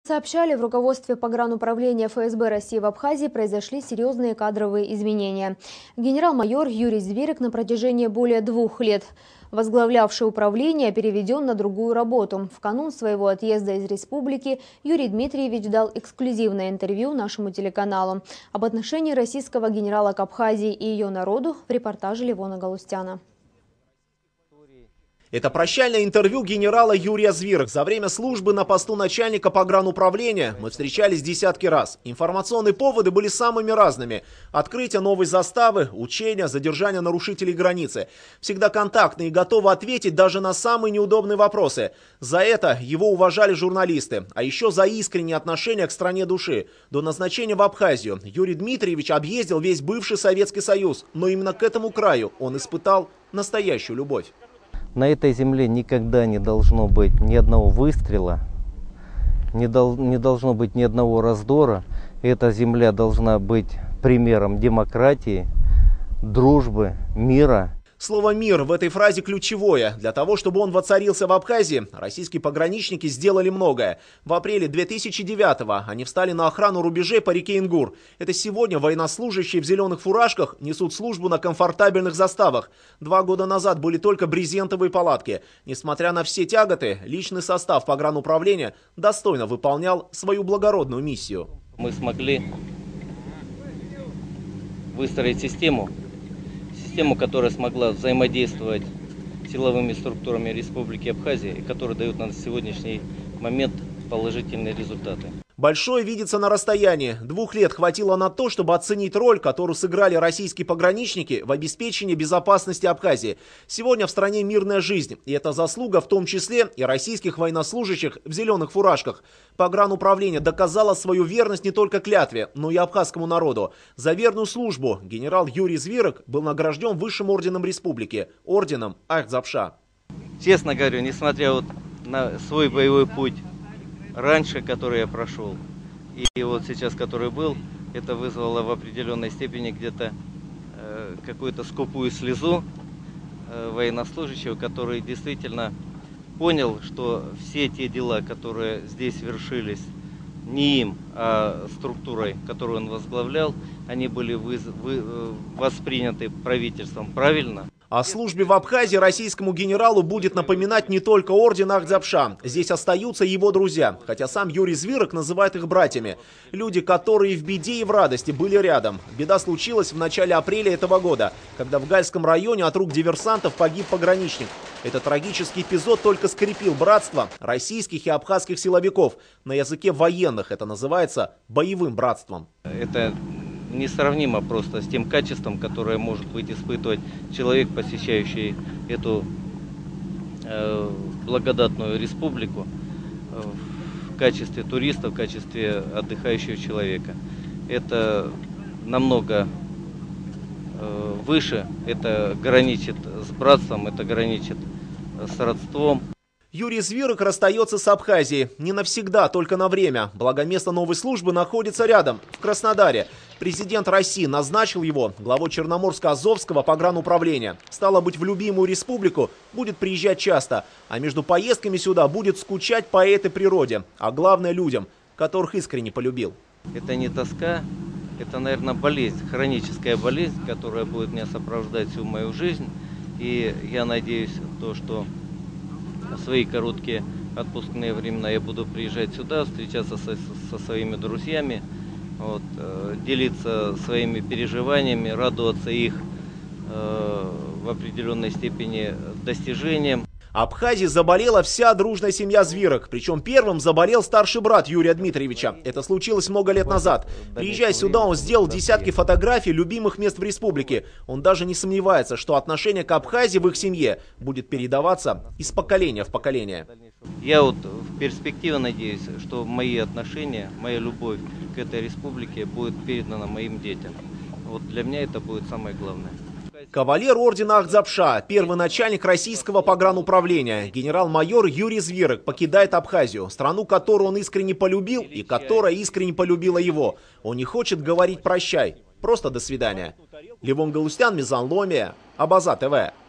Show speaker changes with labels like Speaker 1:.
Speaker 1: Сообщали, в руководстве погрануправления ФСБ России в Абхазии произошли серьезные кадровые изменения. Генерал-майор Юрий Звирик, на протяжении более 2 лет возглавлявший управление, переведен на другую работу. В канун своего отъезда из республики Юрий Дмитриевич дал эксклюзивное интервью нашему телеканалу. Об отношении российского генерала к Абхазии и ее народу в репортаже Левона Галустяна.
Speaker 2: Это прощальное интервью генерала Юрия Звирика. За время службы на посту начальника погрануправления мы встречались десятки раз. Информационные поводы были самыми разными. Открытие новой заставы, учения, задержание нарушителей границы. Всегда контактный и готовы ответить даже на самые неудобные вопросы. За это его уважали журналисты. А еще за искреннее отношение к стране души. До назначения в Абхазию Юрий Дмитриевич объездил весь бывший Советский Союз. Но именно к этому краю он испытал настоящую любовь.
Speaker 3: На этой земле никогда не должно быть ни одного выстрела, не должно быть ни одного раздора. Эта земля должна быть примером демократии, дружбы, мира.
Speaker 2: Слово «мир» в этой фразе ключевое. Для того, чтобы он воцарился в Абхазии, российские пограничники сделали многое. В апреле 2009-го они встали на охрану рубежей по реке Ингур. Это сегодня военнослужащие в зеленых фуражках несут службу на комфортабельных заставах. 2 года назад были только брезентовые палатки. Несмотря на все тяготы, личный состав погрануправления достойно выполнял свою благородную миссию.
Speaker 3: Мы смогли выстроить систему, которая смогла взаимодействовать с силовыми структурами Республики Абхазия и которая дает на сегодняшний момент положительные результаты.
Speaker 2: Большое видится на расстоянии. 2 лет хватило на то, чтобы оценить роль, которую сыграли российские пограничники в обеспечении безопасности Абхазии. Сегодня в стране мирная жизнь, и это заслуга в том числе и российских военнослужащих в зеленых фуражках. Погрануправление доказало свою верность не только клятве, но и абхазскому народу. За верную службу генерал Юрий Звирик был награжден высшим орденом республики, орденом Ахтзапша.
Speaker 3: Честно говорю, несмотря на свой боевой путь, раньше, который я прошел, и вот сейчас, который был, это вызвало в определенной степени где-то какую-то скупую слезу военнослужащего, который действительно понял, что все те дела, которые здесь вершились не им, а структурой, которую он возглавлял, они были восприняты правительством правильно.
Speaker 2: О службе в Абхазии российскому генералу будет напоминать не только орден Ахтзапша. Здесь остаются его друзья, хотя сам Юрий Звирик называет их братьями. Люди, которые в беде и в радости были рядом. Беда случилась в начале апреля этого года, когда в Гальском районе от рук диверсантов погиб пограничник. Этот трагический эпизод только скрепил братство российских и абхазских силовиков. На языке военных это называется боевым братством.
Speaker 3: Это несравнимо просто с тем качеством, которое может быть испытывать человек, посещающий эту благодатную республику в качестве туриста, в качестве отдыхающего человека. Это намного выше, это граничит с братством, это граничит с родством.
Speaker 2: Юрий Звирик расстается с Абхазией. Не навсегда, только на время. Благо место новой службы находится рядом, в Краснодаре. Президент России назначил его главой Черноморско-Азовского погрануправления. Стало быть, в любимую республику будет приезжать часто. А между поездками сюда будет скучать по этой природе. А главное, людям, которых искренне полюбил.
Speaker 3: Это не тоска, это, наверное, болезнь, хроническая болезнь, которая будет меня сопровождать всю мою жизнь. И я надеюсь, что в свои короткие отпускные времена я буду приезжать сюда, встречаться со своими друзьями, делиться своими переживаниями, радоваться их в определенной степени достижениям.
Speaker 2: Абхазии заболела вся дружная семья Звирик. Причем первым заболел старший брат Юрия Дмитриевича. Это случилось много лет назад. Приезжая сюда, он сделал десятки фотографий любимых мест в республике. Он даже не сомневается, что отношение к Абхазии в их семье будет передаваться из поколения в поколение.
Speaker 3: Я в перспективе надеюсь, что мои отношения, моя любовь к этой республике будет передана моим детям. Для меня это будет самое главное.
Speaker 2: Кавалер ордена Ахтзапша, первый начальник российского погрануправления, генерал-майор Юрий Звирик покидает Абхазию, страну, которую он искренне полюбил и которая искренне полюбила его. Он не хочет говорить «прощай», просто «до свидания». Левон Галустян, Мизан Ломия, Абаза ТВ.